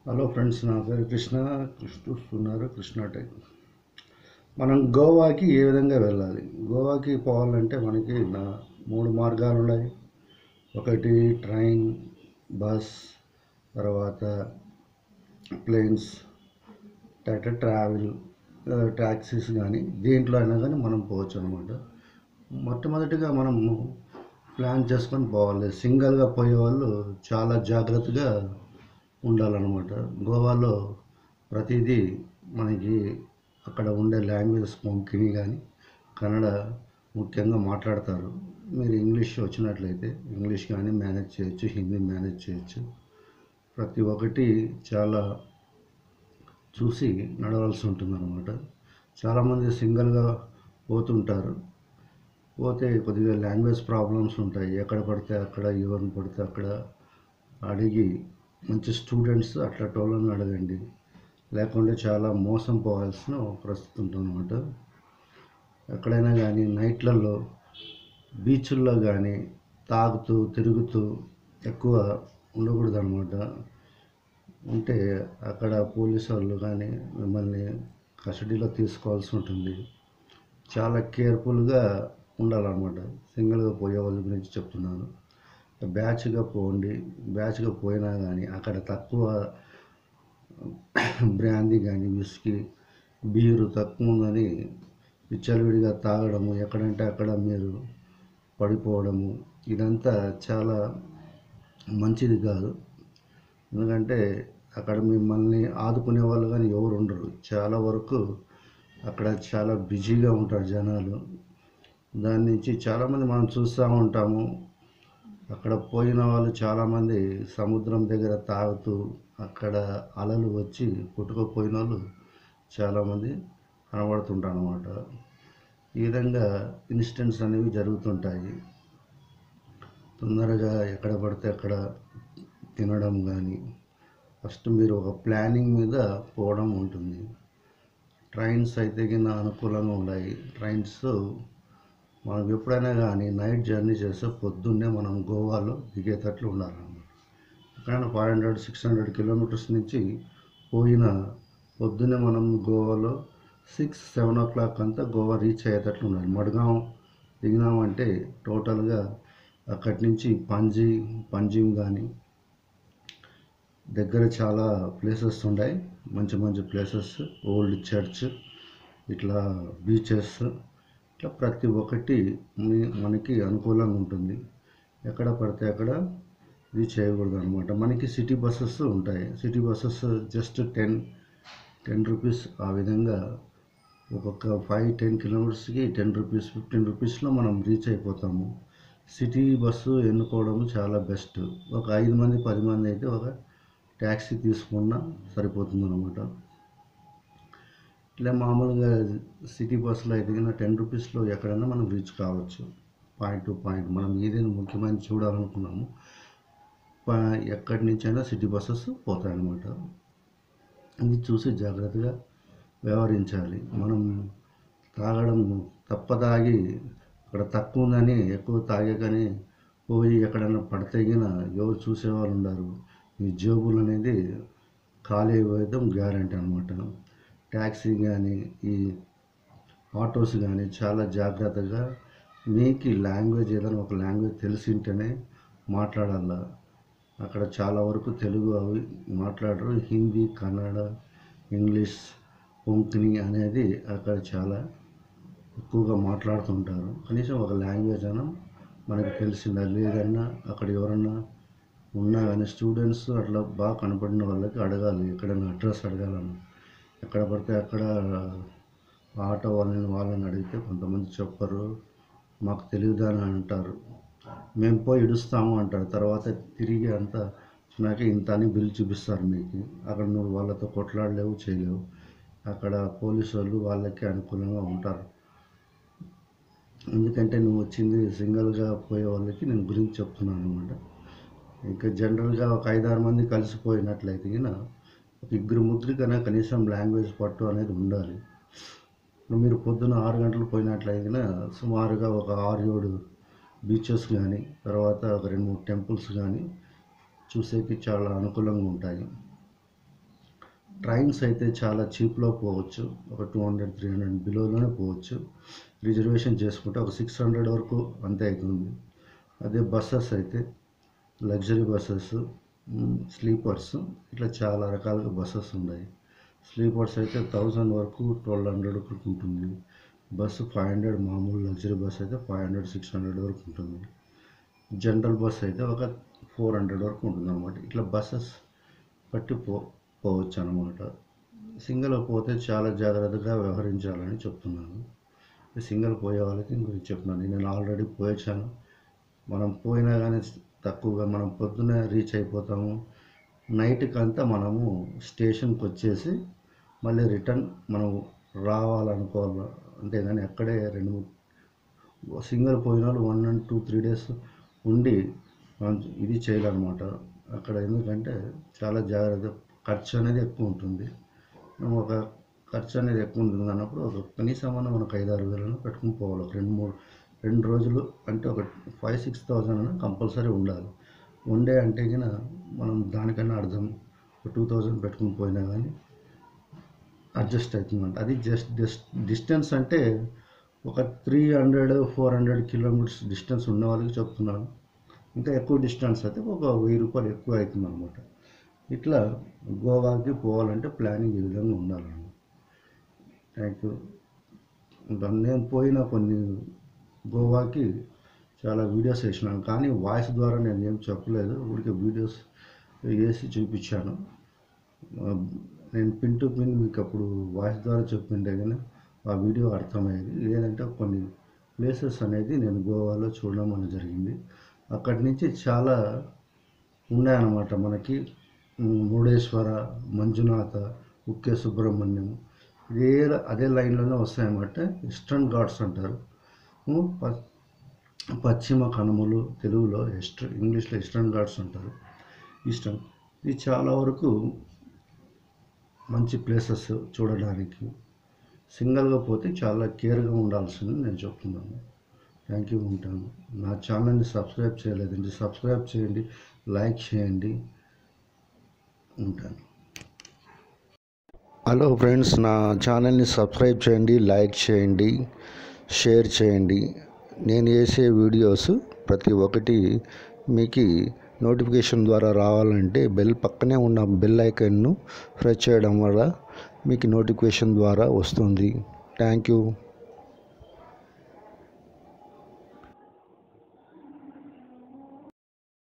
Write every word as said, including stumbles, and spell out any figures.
Hello friends, నా పేరు కృష్ణ. చూస్తున్నారు కృష్ణ టెక్. మనం గోవాకి ఏ విధంగా వెళ్ళాలి? గోవాకి పోవాలంటే మనకి నా మూడు మార్గాలు ఉన్నాయి. ఒకటి ట్రైన్, బస్, తర్వాత ప్లేన్స్, టాటా ట్రావెల్, ట్యాక్సీస్ కానీ దేంట్లో అయినా కానీ మనం పోవచ్చు అనమాట. మొట్టమొదటిగా మనం ప్లాన్ చేసుకొని పోవాలి. సింగిల్గా పోయే వాళ్ళు చాలా జాగ్రత్తగా ఉండాలన్నమాట. గోవాలో ప్రతిదీ మనకి అక్కడ ఉండే లాంగ్వేజెస్ కొంకణి కానీ కన్నడ ముఖ్యంగా మాట్లాడతారు. మీరు ఇంగ్లీష్ వచ్చినట్లయితే ఇంగ్లీష్ కానీ మేనేజ్ చేయొచ్చు, హిందీ మేనేజ్ చేయొచ్చు. ప్రతి ఒక్కటి చాలా చూసి నడవాల్సి ఉంటుందన్నమాట. చాలామంది సింగిల్గా పోతుంటారు. పోతే కొద్దిగా లాంగ్వేజ్ ప్రాబ్లమ్స్ ఉంటాయి. ఎక్కడ పడితే అక్కడ, ఎవరిని పడితే అక్కడ అడిగి మంచి స్టూడెంట్స్ అట్లాంటి వాళ్ళని అడగండి. లేకుంటే చాలా మోసం పోవాల్సిన పరిస్థితి ఉంటుందన్నమాట. ఎక్కడైనా కానీ నైట్లలో బీచ్ల్లో కానీ తాగుతూ తిరుగుతూ ఎక్కువ ఉండకూడదు అనమాట. ఉంటే అక్కడ పోలీసు వాళ్ళు కానీ మిమ్మల్ని కస్టడీలో తీసుకోవాల్సి ఉంటుంది. చాలా కేర్ఫుల్గా ఉండాలన్నమాట. సింగిల్గా పోయే వాళ్ళ గురించి చెప్తున్నాను. బ్యాచ్గా పోండి. బ్యాచ్గా పోయినా కానీ అక్కడ తక్కువ బ్రాందీ కానీ విస్కీ బీరు తక్కువ ఉందని విచ్చలవిడిగా తాగడము, ఎక్కడంటే అక్కడ మీరు పడిపోవడము, ఇదంతా చాలా మంచిది కాదు. ఎందుకంటే అక్కడ మిమ్మల్ని ఆదుకునే వాళ్ళు కానీ ఎవరు ఉండరు. చాలా వరకు అక్కడ చాలా బిజీగా ఉంటారు జనాలు. దాని నుంచి చాలామంది మనం చూస్తూ ఉంటాము. అక్కడ పోయిన వాళ్ళు చాలామంది సముద్రం దగ్గర తాగుతూ అక్కడ అలలు వచ్చి కొట్టుకుపోయిన వాళ్ళు చాలామంది కనబడుతుంటారు అన్నమాట. ఈ విధంగా ఇన్సిడెంట్స్ అనేవి జరుగుతుంటాయి. తొందరగా ఎక్కడ పడితే అక్కడ తినడం కానీ, ఫస్ట్ మీరు ఒక ప్లానింగ్ మీద పోవడం ఉంటుంది. ట్రైన్స్ అయితే కింద అనుకూలంగా ఉన్నాయి. ట్రైన్స్ మనం ఎప్పుడైనా కానీ నైట్ జర్నీ చేస్తే పొద్దున్నే మనం గోవాలో దిగేటట్లు ఉండాలన్నమాట. ఎక్కడైనా five hundred six hundred kilometres నుంచి పోయిన పొద్దున్నే మనం గోవాలో సిక్స్ సెవెన్ ఓ క్లాక్ అంతా గోవా రీచ్ అయ్యేటట్లు ఉండాలి. మడ్గాం దిగినామంటే టోటల్గా అక్కడి నుంచి పంజీ పంజిమ్ కానీ దగ్గర చాలా ప్లేసెస్ ఉన్నాయి. మంచి మంచి ప్లేసెస్, ఓల్డ్ చర్చ్, ఇట్లా బీచెస్, ఇట్లా ప్రతి ఒక్కటి మనకి అనుకూలంగా ఉంటుంది. ఎక్కడ పడితే అక్కడ ఇది చేయకూడదు అనమాట. మనకి సిటీ బస్సెస్ ఉంటాయి. City buses just ten ten rupees ఆ విధంగా ఒక్కొక్క ఫైవ్ టెన్ కిలోమీటర్స్కి టెన్ రూపీస్ ఫిఫ్టీన్ రూపీస్లో మనం రీచ్ అయిపోతాము. సిటీ బస్సు ఎన్నుకోవడం చాలా బెస్ట్. ఒక ఐదు మంది పది మంది అయితే ఒక ట్యాక్సీ తీసుకున్నా సరిపోతుంది అనమాట. ఇలా మామూలుగా సిటీ బస్సులో అయితే టెన్ రూపీస్లో ఎక్కడైనా మనం రీచ్ కావచ్చు. పాయింట్ టు పాయింట్ మనం ఏదైనా ముఖ్యమైన చూడాలనుకున్నాము ఎక్కడి నుంచైనా సిటీ బస్సెస్ పోతాయన్నమాట. ఇది చూసి జాగ్రత్తగా వ్యవహరించాలి. మనం తాగడం తప్పదాగి అక్కడ తక్కువ ఉందని ఎక్కువ తాగే కానీ పోయి ఎక్కడైనా పడితే ఎవరు చూసేవాళ్ళు ఉండరు. ఈ జేబులు అనేది ఖాళీ అయిపోవడం గ్యారంటీ అనమాట. ట్యాక్సీ కానీ ఈ ఆటోస్ కానీ చాలా జాగ్రత్తగా మీకు లాంగ్వేజ్ ఏదైనా ఒక లాంగ్వేజ్ తెలిసింటేనే మాట్లాడాల. అక్కడ చాలా వరకు తెలుగు అవి మాట్లాడరు. హిందీ, కన్నడ, ఇంగ్లీష్, కొంకణి అనేది అక్కడ చాలా ఎక్కువగా మాట్లాడుతుంటారు. కనీసం ఒక లాంగ్వేజ్ అయినా మనకు తెలిసిందా లేదన్నా అక్కడ ఎవరన్నా ఉన్నా కానీ స్టూడెంట్స్ అట్లా బాగా కనపడిన వాళ్ళకి అడగాలి. ఎక్కడైనా అడ్రస్ అడగాలన్నా ఎక్కడ పడితే అక్కడ ఆటో వాళ్ళని వాళ్ళని అడిగితే కొంతమంది చెప్పరు, మాకు తెలియదా అని అంటారు. మేము పోయి ఇడుస్తాము అంటారు. తర్వాత తిరిగి అంతా నాకు ఇంత అని బిల్ చూపిస్తారు మీకు. అక్కడ నువ్వు వాళ్ళతో కొట్లాడలేవు, చేయలేవు. అక్కడ పోలీసు వాళ్ళు వాళ్ళకి అనుకూలంగా ఉంటారు. ఎందుకంటే నువ్వు వచ్చింది సింగిల్గా పోయే వాళ్ళకి నేను గురించి చెప్తున్నాను అనమాట. ఇంకా జనరల్గా ఒక ఐదారు మంది కలిసిపోయినట్లయితే ఒక ఇద్దరు ముగ్గురికైనా కనీసం లాంగ్వేజ్ పట్టు అనేది ఉండాలి. మీరు పొద్దున ఆరు గంటలు పోయినట్లయితే సుమారుగా ఒక ఆరు ఏడు బీచెస్ కానీ తర్వాత ఒక రెండు మూడు టెంపుల్స్ కానీ చూసేకి చాలా అనుకూలంగా ఉంటాయి. ట్రైన్స్ అయితే చాలా చీప్లో పోవచ్చు, ఒక టూ హండ్రెడ్ త్రీ హండ్రెడ్ బిలోలోనే పోవచ్చు. రిజర్వేషన్ చేసుకుంటే ఒక సిక్స్ హండ్రెడ్ వరకు అంతే అవుతుంది. అదే బస్సెస్ అయితే లగ్జరీ బస్సెస్, స్లీపర్స్, ఇట్లా చాలా రకాలుగా బస్సెస్ ఉన్నాయి. స్లీపర్స్ అయితే థౌజండ్ వరకు ట్వెల్వ్ హండ్రెడ్ వరకు ఉంటుంది. బస్సు ఫైవ్ హండ్రెడ్, మామూలు లగ్జరీ బస్ అయితే ఫైవ్ హండ్రెడ్ సిక్స్ హండ్రెడ్ వరకు ఉంటుంది. జనరల్ బస్ అయితే ఒక ఫోర్ హండ్రెడ్ వరకు ఉంటుంది అనమాట. ఇట్లా బస్సెస్ బట్టి పో పోవచ్చు అనమాట. సింగిల్ పోతే చాలా జాగ్రత్తగా వ్యవహరించాలని చెప్తున్నాను. సింగిల్ పోయే వాళ్ళకి గురించి చెప్తున్నాను. నేను ఆల్రెడీ పోయొచ్చాను. మనం పోయినా కానీ తక్కువగా మనం పొద్దున్నే రీచ్ అయిపోతాము. నైట్కి అంతా మనము స్టేషన్కి వచ్చేసి మళ్ళీ రిటర్న్ మనం రావాలనుకోవాలి. అంతేగాని అక్కడే రెండు సింగిల్ పోయిన వాళ్ళు one and two three days ఉండి ఇది చేయాలన్నమాట అక్కడ. ఎందుకంటే చాలా జాగ్రత్త, ఖర్చు అనేది ఎక్కువ ఉంటుంది. ఒక ఖర్చు అనేది ఎక్కువ ఉంటుంది అన్నప్పుడు ఒక కనీసం మనం మనకు ఐదు ఆరు వేలను పెట్టుకుని పోవాలి. ఒక రెండు మూడు రెండు రోజులు అంటే ఒక ఫైవ్ సిక్స్ థౌజండ్ అని కంపల్సరీ ఉండాలి. ఉండే అంటే కన్నా మనం దానికన్నా అర్థం టూ థౌజండ్ పెట్టుకుని పోయినా కానీ అడ్జస్ట్ అవుతుందంట. అది జస్ట్ జస్ట్ డిస్టెన్స్ అంటే ఒక three hundred four hundred kilometres distance ఉన్న వాళ్ళకి చెప్తున్నాను. ఇంకా ఎక్కువ డిస్టెన్స్ అయితే ఒక వెయ్యి రూపాయలు ఎక్కువ అవుతుంది అనమాట. ఇట్లా గోవాకి పోవాలంటే ప్లానింగ్ ఈ విధంగా ఉండాలన్నమాట. Thank you. నేను పోయిన కొన్ని గోవాకి చాలా వీడియోస్ వేసినాను, కానీ వాయిస్ ద్వారా నేను ఏం చెప్పలేదు, ఊరికే వీడియోస్ వేసి చూపించాను. నేను పిన్ టు పిన్ మీకు అప్పుడు వాయిస్ ద్వారా చెప్పింటే కానీ ఆ వీడియో అర్థమయ్యేది. లేదంటే కొన్ని ప్లేసెస్ అనేది నేను గోవాలో చూడడం అనేది జరిగింది. అక్కడి నుంచి చాలా ఉన్నాయన్నమాట మనకి. మురుడేశ్వర, మంజునాథ, ఉక్కే సుబ్రహ్మణ్యం, ఇదే అదే లైన్లోనే వస్తాయన్నమాట. ఈస్టర్న్ ఘాట్స్ అంటారు. పశ్చిమ కనుమలు తెలుగులో ఈస్టర్, ఇంగ్లీష్లో ఈస్టర్న్ ఘాట్స్ అంటారు. ఈస్టర్న్ ఇది చాలా వరకు మంచి ప్లేసెస్ చూడడానికి. సింగిల్గా పోతే చాలా కేర్గా ఉండాల్సింది నేను చెప్తున్నాను. Thank you. ఉంటాను. నా ఛానల్ని సబ్స్క్రైబ్ చేయలేదండి, సబ్స్క్రైబ్ చేయండి, లైక్ చేయండి. ఉంటాను. హలో ఫ్రెండ్స్, నా ఛానల్ని సబ్స్క్రైబ్ చేయండి, లైక్ చేయండి, షేర్ చేయండి. నేను చేసే వీడియోస్ ప్రతి ఒక్కటి మీకు నోటిఫికేషన్ ద్వారా రావాలంటే బెల్ పక్కనే ఉన్న బెల్ ఐకాన్ను ప్రెస్ చేయడం వల్ల మీకు నోటిఫికేషన్ ద్వారా వస్తుంది. Thank you.